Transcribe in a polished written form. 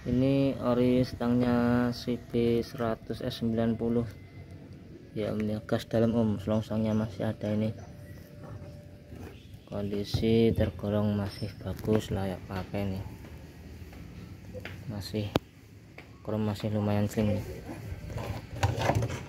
Ini ori stangnya CB100S90 ya om ya, gas dalam om, selongsongnya masih ada. Ini kondisi tergolong masih bagus, layak pakai nih, masih krom masih lumayan slim nih.